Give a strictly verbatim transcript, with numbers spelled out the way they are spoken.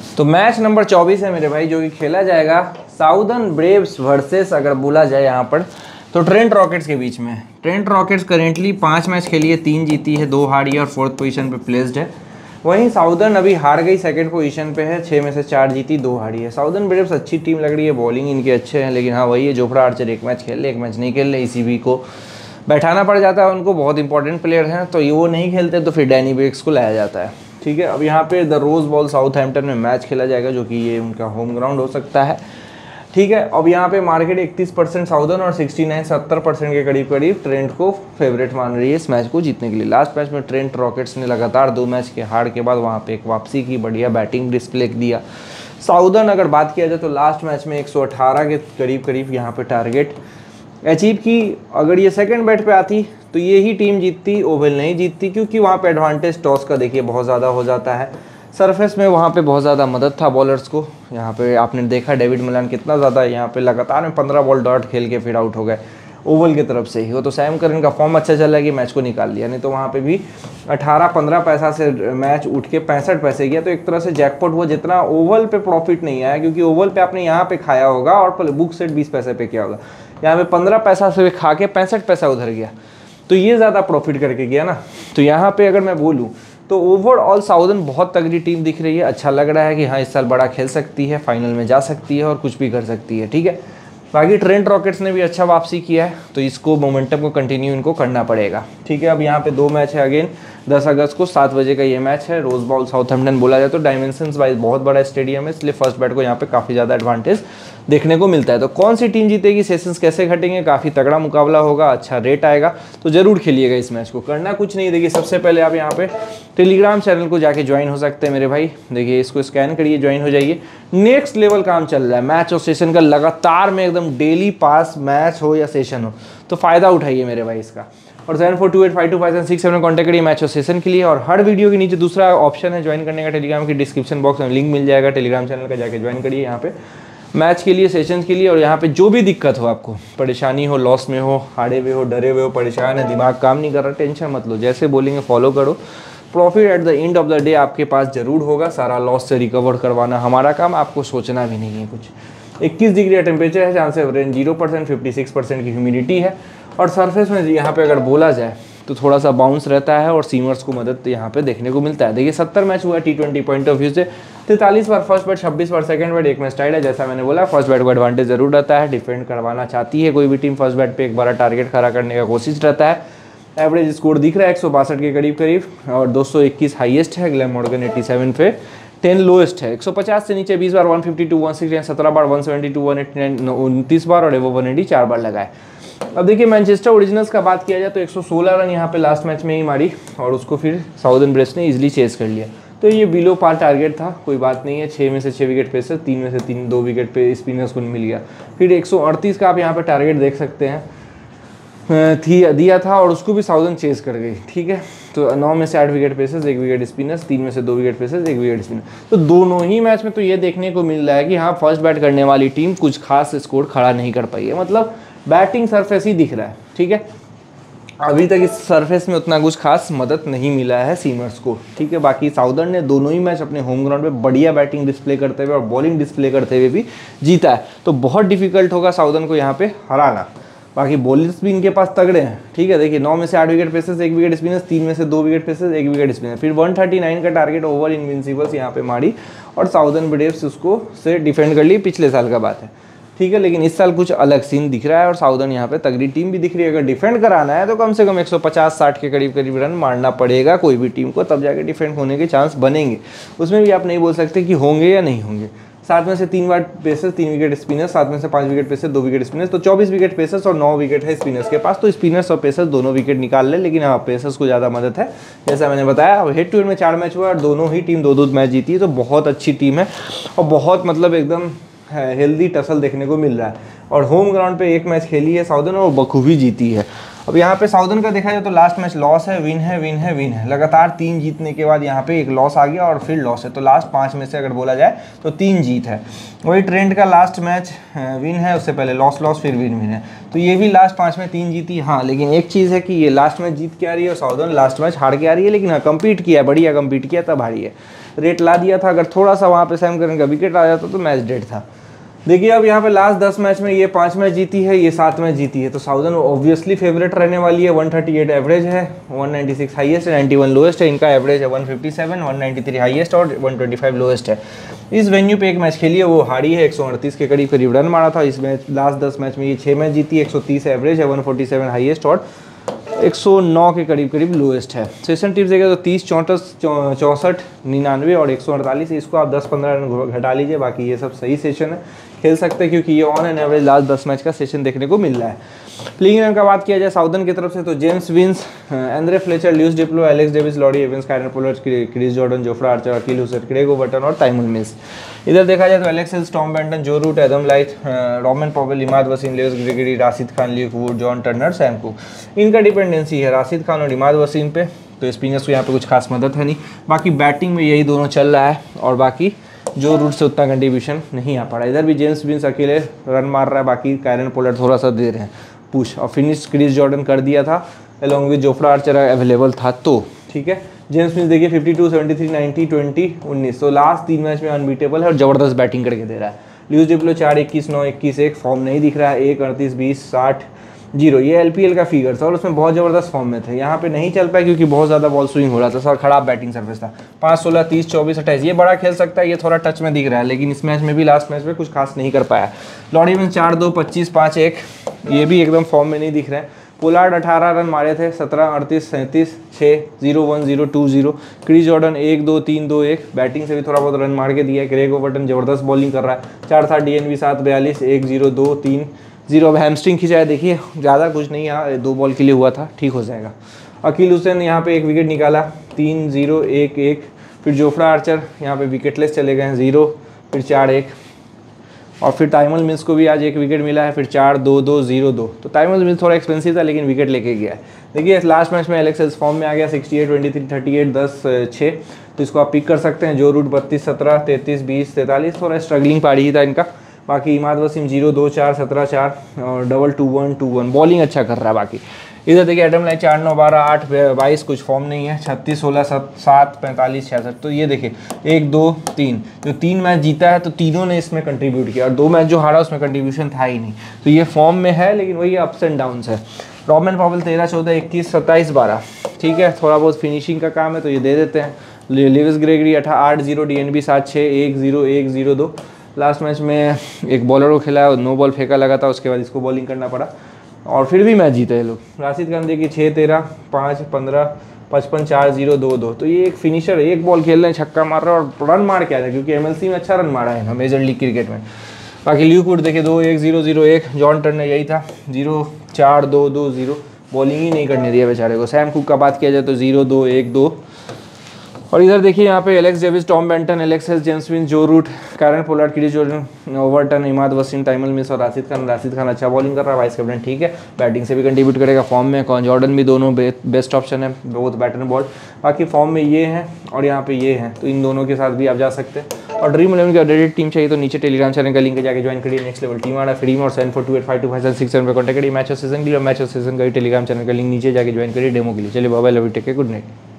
तो match number चौबीस है मेरे भाई, जो कि खेला जाएगा साउदर्न ब्रेव्स वर्सेस, अगर बोला जाए यहाँ पर तो ट्रेंट रॉकेट्स के बीच में। ट्रेंट रॉकेट्स करेंटली पाँच मैच खेली है, तीन जीती है, दो हारी है और फोर्थ पोजीशन पे प्लेस्ड है। वहीं साउदर्न अभी हार गई, सेकंड पोजीशन पे है, छः में से चार जीती, दो हारी है। साउदर्न ब्रेव्स अच्छी टीम लग रही है, बॉलिंग इनके अच्छे हैं, लेकिन हाँ वही है, जोफ्रा आर्चर एक मैच खेल ले, एक मैच नहीं खेल ले, ईसीबी को बैठाना पड़ जाता है उनको, बहुत इंपॉर्टेंट प्लेयर हैं, तो ये वो नहीं खेलते तो फिर डैनी बेक्स को लाया जाता है। ठीक है, अब यहाँ पे द रोज बॉल साउथहैम्पटन में मैच खेला जाएगा, जो कि ये उनका होम ग्राउंड हो सकता है। ठीक है, अब यहाँ पे मार्केट इकतीस परसेंट साउदर्न और उनहत्तर सत्तर परसेंट के करीब करीब ट्रेंट को फेवरेट मान रही है इस मैच को जीतने के लिए। लास्ट मैच में ट्रेंट रॉकेट्स ने लगातार दो मैच के हार के बाद वहाँ पे एक वापसी की, बढ़िया बैटिंग डिस्प्ले दिया। साउदर्न अगर बात किया जाए तो लास्ट मैच में एक सौ अठारह के करीब करीब यहाँ पे टारगेट अचीव की। अगर ये सेकंड बैट पे आती तो ये ही टीम जीतती, ओवल नहीं जीतती, क्योंकि वहाँ पे एडवांटेज टॉस का देखिए बहुत ज़्यादा हो जाता है। सरफेस में वहाँ पे बहुत ज़्यादा मदद था बॉलर्स को। यहाँ पे आपने देखा डेविड मिलान कितना ज़्यादा यहाँ पे लगातार में पंद्रह बॉल डॉट खेल के फिर आउट हो गए ओवल की तरफ से ही। वो तो सैम करन का फॉर्म अच्छा चला कि मैच को निकाल लिया, नहीं तो वहाँ पे भी अठारह पंद्रह पैसा से मैच उठ के पैंसठ पैसे गया, तो एक तरह से जैकपॉट हुआ। जितना ओवल पे प्रॉफिट नहीं आया, क्योंकि ओवल पे आपने यहाँ पे खाया होगा और बुक सेट बीस पैसे पे किया होगा, यहाँ पे पंद्रह पैसा से खा के पैंसठ पैसा उधर गया, तो ये ज़्यादा प्रॉफिट करके गया ना। तो यहाँ पे अगर मैं बोलूँ तो ओवरऑल साउदर्न बहुत तगड़ी टीम दिख रही है। अच्छा लग रहा है कि हाँ इस साल बड़ा खेल सकती है, फाइनल में जा सकती है और कुछ भी कर सकती है। ठीक है, बाकी ट्रेंट रॉकेट्स ने भी अच्छा वापसी किया है, तो इसको मोमेंटम को कंटिन्यू इनको करना पड़ेगा। ठीक है, अब यहाँ पे दो मैच है अगेन, दस अगस्त को सात बजे का ये मैच है। रोज बॉल साउथहैम्पटन बोला जाए तो डायमेंशंस वाइज बहुत बड़ा स्टेडियम है, इसलिए फर्स्ट बैट को यहाँ पे काफ़ी ज़्यादा एडवांटेज देखने को मिलता है। तो कौन सी टीम जीतेगी, सेशंस कैसे घटेंगे, काफ़ी तगड़ा मुकाबला होगा, अच्छा रेट आएगा, तो जरूर खेलिएगा इस मैच को। करना कुछ नहीं, देखिए सबसे पहले आप यहाँ पे टेलीग्राम चैनल को जाके ज्वाइन हो सकते हैं मेरे भाई। देखिए इसको स्कैन करिए, ज्वाइन हो जाइए। नेक्स्ट लेवल काम चल रहा है, मैच और सेशन का लगातार में एकदम डेली पास, मैच हो या सेशन हो, तो फ़ायदा उठाइए मेरे भाई इसका। और seven four two eight five two five seven six seven contact करिए मैच और सेशन के लिए। और हर वीडियो के नीचे दूसरा ऑप्शन है ज्वाइन करने का टेलीग्राम की, डिस्क्रिप्शन बॉक्स में लिंक मिल जाएगा टेलीग्राम चैनल का, जाके ज्वाइन करिए यहाँ पे मैच के लिए, सेशन के लिए। और यहाँ पे जो भी दिक्कत हो, आपको परेशानी हो, लॉस में हो, हारे हुए हो, डरे हुए हो, परेशान है, दिमाग काम नहीं कर रहा, टेंशन मत लो, जैसे बोलेंगे फॉलो करो। Profit at the end of the day आपके पास जरूर होगा। सारा लॉस से रिकवर करवाना हमारा काम, आपको सोचना भी नहीं है कुछ। इक्कीस डिग्री का टेम्परेचर है, chance of rain zero percent, fifty six percent की ह्यूमिडिटी है। और सरफेस में यहाँ पे अगर बोला जाए तो थोड़ा सा बाउंस रहता है और सीमर्स को मदद यहाँ पे देखने को मिलता है। देखिए सत्तर मैच हुआ T twenty point of view से, तैंतालीस बार फर्स्ट बैट, छब्बीस बार सेकंड बैट, एक मैच टाइड है। जैसा मैंने बोला फर्स्ट बैट को एडवांटेज जरूर रहता है, डिफेंड करवाना चाहती है कोई भी टीम फर्स्ट बैट पे, एक बार टारगेट खड़ा करने का कोशिश रहता है। एवरेज स्कोर दिख रहा है एक सौ बासठ के करीब करीब, और दो सौ इक्कीस हाईएस्ट है, ग्लेन मॉर्गन सत्तासी पे टेन लोएस्ट है। एक सौ पचास से नीचे बीस बार, एक सौ बावन, एक सौ साठ, सत्रह बार, एक सौ बहत्तर, एक सौ नवासी, उनतीस बार और एवो एक सौ अस्सी चार बार लगाए। अब देखिए मैनचेस्टर ओरिजिनल्स का बात किया जाए तो एक सौ सोलह रन यहाँ पे लास्ट मैच में ही मारी, और उसको फिर साउदर्न ब्रेव्स ने इजीली चेस कर लिया। तो ये बिलो पार टारगेट था, कोई बात नहीं है। छः में से छः विकेट पे से तीन में से तीन दो विकेट पे स्पिनर्स को मिल गया। फिर एक सौ अड़तीस का आप यहाँ पे टारगेट देख सकते हैं थी दिया था, और उसको भी साउदर्न चेस कर गई। ठीक है, तो नौ में से आठ विकेट पेसर्स, एक विकेट स्पिनर्स, तीन में से दो विकेट पेसर्स, एक विकेट स्पिनर। तो दोनों ही मैच में तो ये देखने को मिल रहा है कि हाँ फर्स्ट बैट करने वाली टीम कुछ खास स्कोर खड़ा नहीं कर पाई है, मतलब बैटिंग सरफेस ही दिख रहा है। ठीक है, अभी तक इस सरफेस में उतना कुछ खास मदद नहीं मिला है सीमर्स को। ठीक है, बाकी साउदर्न ने दोनों ही मैच अपने होम ग्राउंड पे बढ़िया बैटिंग डिस्प्ले करते हुए और बॉलिंग डिस्प्ले करते हुए भी जीता है, तो बहुत डिफिकल्ट होगा साउदर्न को यहाँ पे हराना। बाकी बॉलर्स भी इनके पास तगड़े हैं। ठीक है, देखिए नौ में से आठ विकेट पेसर्स, एक विकेट स्पिनर्स, तीन में से दो विकेट पेसर्स, एक विकेट स्पिनर। फिर एक सौ उनतालीस का टारगेट ओवर इनविंसिबल्स यहाँ पे मारी, और साउदर्न ब्रेव्स उसको से डिफेंड कर ली, पिछले साल का बात है। ठीक है, लेकिन इस साल कुछ अलग सीन दिख रहा है, और साउदर्न यहाँ पे तगड़ी टीम भी दिख रही है। अगर डिफेंड कराना है तो कम से कम एक सौ पचास साठ के करीब करीब रन मारना पड़ेगा कोई भी टीम को, तब जाके डिफेंड होने के चांस बनेंगे। उसमें भी आप नहीं बोल सकते कि होंगे या नहीं होंगे। सात में से तीन बार पेसर्स, तीन विकेट स्पिनर्स, सात में से पांच विकेट पेसर्स, दो विकेट स्पिनर्स, तो चौबीस विकेट पेसर्स और नौ विकेट है स्पिनर्स के पास। तो स्पिनर्स और पेसर्स दोनों विकेट निकाल ले, लेकिन हाँ पेसर्स को ज़्यादा मदद है। जैसा मैंने बताया हेड टू हेड में चार मैच हुआ और दोनों ही टीम दो दो मैच जीती है, तो बहुत अच्छी टीम है और बहुत मतलब एकदम हेल्दी टसल देखने को मिल रहा है। और होम ग्राउंड पे एक मैच खेली है साउदर्न और बखूबी जीती है। अब यहाँ पे साउदर्न का देखा जाए तो लास्ट मैच लॉस है, विन है, विन है, विन है, लगातार तीन जीतने के बाद यहाँ पे एक लॉस आ गया और फिर लॉस है, तो लास्ट पाँच में से अगर बोला जाए तो तीन जीत है। वही ट्रेंट का लास्ट मैच विन है, उससे पहले लॉस लॉस फिर विन विन है, तो ये भी लास्ट पाँच में तीन जीती। हाँ, लेकिन एक चीज़ है कि ये लास्ट मैच जीत के आ रही है और साउदर्न लास्ट मैच हार के आ रही है, लेकिन हाँ कम्पीट किया, बढ़िया कम्पीट किया, तब हारी है। रेट ला दिया था, अगर थोड़ा सा वहाँ पे सैम करन का विकेट आ जाता तो मैच डेड था। देखिए अब यहाँ पे लास्ट दस मैच में ये पाँच मैच जीती है, ये सात मैच जीती है, तो साउदर्न ऑब्वियसली फेवरेट रहने वाली है। वन थर्टी एट एवरेज है, वन नाइंटी सिक्स हाईएस्ट है, नाइंटी वन लोएस्ट है, इनका एवरेज है one fifty seven, one ninety three highest और वन ट्वेंटी फाइव लोएस्ट है। इस वेन्यू पे एक मैच खेली है, वो हारी है, एक सौ अड़तीस के करीब करीब रन मारा था। इस मैच लास्ट दस मैच में ये छः मैच जीती है, एक सौ तीस एवरेज है, वन फोर्टी सेवन हाईएस्ट और एक सौ नौ के करीब करीब लोएस्ट है। सेशन टिप्स देगा तो तीस, चौंतीस, चौंसठ, निन्यानवे और एक सौ अड़तालीस, इसको आप दस पंद्रह रन घटा लीजिए, बाकी ये सब सही सेशन है, खेल सकते हैं, क्योंकि ये ऑन एन एवरेज लास्ट दस मैच का सेशन देखने को मिल रहा है। प्लेइंग रन का बात किया जाए साउदर्न की तरफ से तो James Vince, Andre Fletcher, Lewis du Plooy, Alex Davies, Laurie Evans, Kieron Pollard, Chris Jordan, Jofra Archer, Akeal Hosein, Craig Overton और टाइमल मिल्स। इधर देखा जाए तो Alex Hales, Tom Banton, Joe Root, Adam Lyth, Rovman Powell, Imad Wasim, Lewis Gregory, Rashid Khan, Luke Wood, John Turner, Sam Cook. इनका dependency है राशिद खान और इमाद वसीम पे, तो स्पिनर्स को यहाँ पे कुछ खास मदद है नहीं। बाकी बैटिंग में यही दोनों चल रहा है और बाकी जो रूट से उतना कंट्रीब्यूशन नहीं आ पा रहा। इधर भी जेम्स विंस अकेले रन मार रहा है, बाकी कायरन पोलार्ड थोड़ा सा दे रहे हैं पुश, और फिनिश क्रिस जॉर्डन कर दिया था along with Jofra Archer available था, तो ठीक है। जेम्स विंस देखिए fifty two, seventy three, ninety, twenty, उन्नीस, तो लास्ट तीन मैच में अनबीटेबल है और जबरदस्त बैटिंग करके दे रहा है। ल्यूइस डिप्लो चार, इक्कीस, नौ, इक्कीस, एक, फॉर्म नहीं दिख रहा है, एक, अड़तीस, बीस, साठ, जीरो, ये एलपीएल का फिगर था और उसमें बहुत ज़बरदस्त फॉर्म में थे। यहाँ पे नहीं चल पाया क्योंकि बहुत ज़्यादा बॉल स्विंग हो रहा था, सर खराब बैटिंग सर्विस था। पाँच, सोलह, तीस, चौबीस, अट्ठाईस, ये बड़ा खेल सकता है, ये थोड़ा टच में दिख रहा है, लेकिन इस मैच में भी लास्ट मैच में कुछ खास नहीं कर पाया। लॉरी में चार, दो, पच्चीस, पाँच, एक, ये भी एकदम फॉर्म में नहीं दिख रहा है। पोलार्ड अठारह रन मारे थे, सत्रह, अड़तीस, सैंतीस, छः, zero, one, zero, two, zero. Chris Jordan एक, दो, तीन, दो, एक, बैटिंग से भी थोड़ा बहुत रन मार के दिया है। क्रेग ओवर्टन जबरदस्त बॉलिंग कर रहा है, चार था, डीएनबी सात, बयालीस, एक, जीरो, दो, तीन, जीरो। अब हैमस्ट्रिंग खिंचाया, देखिए ज़्यादा कुछ नहीं, यहाँ दो बॉल के लिए हुआ था, ठीक हो जाएगा। अकील हुसैन यहाँ पे एक विकेट निकाला, तीन, जीरो, एक, एक। फिर जोफ्रा आर्चर यहाँ पे विकेटलेस चले गए हैं, जीरो, फिर चार, एक। और फिर टाइमल मिल्स को भी आज एक विकेट मिला है, फिर चार, दो, दो, जीरो, दो। तो टाइमल मिल्स थोड़ा एक्सपेंसिव था लेकिन विकेट लेके गया है। देखिए लास्ट मैच में एलेक्स हिल्स फॉर्म में आ गया, sixty eight, twenty three, thirty eight, दस, छः, तो इसको आप पिक कर सकते हैं। जो रूट बत्तीस, सत्रह, तैंतीस, बीस, तैंतालीस, थोड़ा स्ट्रगलिंग पारी ही था इनका। बाकी इमाद वसीम जीरो, दो, चार, सत्रह, चार और double, two, one, two, one, bowling अच्छा कर रहा है। बाकी इधर देखिए एडम लाइट चार, नौ, बारह, आठ, बाईस, कुछ फॉर्म नहीं है, छत्तीस, सोलह, सात, पैंतालीस, छियासठ। तो ये देखिए एक, दो, तीन, जो तीन मैच जीता है तो तीनों ने इसमें कंट्रीब्यूट किया, और दो मैच जो हारा उसमें कंट्रीब्यूशन था ही नहीं, तो ये फॉर्म में है, लेकिन वही अप्स एंड डाउन्स है। रॉमन पॉवेल तेरह, चौदह, इक्कीस, सत्ताईस, बारह, ठीक है, थोड़ा बहुत फिनिशिंग का काम है तो ये दे देते हैं। लेविस ग्रेगरी अठा आठ, जीरो, डीएनबी सात, छः, एक, जीरो, एक, जीरो, दो। लास्ट मैच में एक बॉलर को खेला, नो बॉल फेंका लगा था, उसके बाद इसको बॉलिंग करना पड़ा और फिर भी मैच जीते ये लोग। राशिद खान देखिए छः, तेरह, पाँच, पंद्रह, पचपन, चार, जीरो, दो, दो। तो ये एक फिनिशर है, एक बॉल खेल रहे हैं, छक्का मार रहा है और रन मार के आ रहे हैं, क्योंकि एमएलसी में अच्छा रन मारा है ना मेजर लीग क्रिकेट में। बाकी ल्यूक वुड देखिए दो, एक, जीरो, जीरो, एक। जॉन टर्नर यही था, जीरो, चार, दो, दो, जीरो, बॉलिंग ही नहीं करने दिया बेचारे को। सैम कुक का बात किया जाए तो जीरो, दो, एक, दो। और इधर देखिए यहाँ पे Alex Davies, Tom Banton, Alex Hales, James Vince, Joe Root, Kieron Pollard, Chris Jordan, Overton, Imad Wasim, Tymal Mills और राशिद खान। राशिद खान अच्छा बॉलिंग कर रहा है, वाइस कैप्टन ठीक है, बैटिंग से भी कंट्रीब्यूट करेगा, फॉर्म में। कौन जॉर्डन भी दोनों बे, बेस्ट ऑप्शन है, बहुत बैटर बॉल। बाकी फॉर्म में ये हैं और यहाँ पे ये हैं, तो इन दोनों के साथ भी आप जा सकते हैं। और ड्रीम इलेवन की अपडेटेड टीम चाहिए तो नीचे टेलीग्राम चैनल का लिंक है, जाके ज्वाइन करिए। नेक्स्ट लेवल टीम आ रहा है फ्री में, और seven four two eight five two five seven six seven पर कॉन्टैक्ट करिए। मैच ऑफ सीजन के लिए मैच ऑफ सीजन का टेलीग्राम चैनल का लिंक नीचे जाके ज्वाइन करिए डेमो के लिए। चलिए bye bye, love you, take care, good night.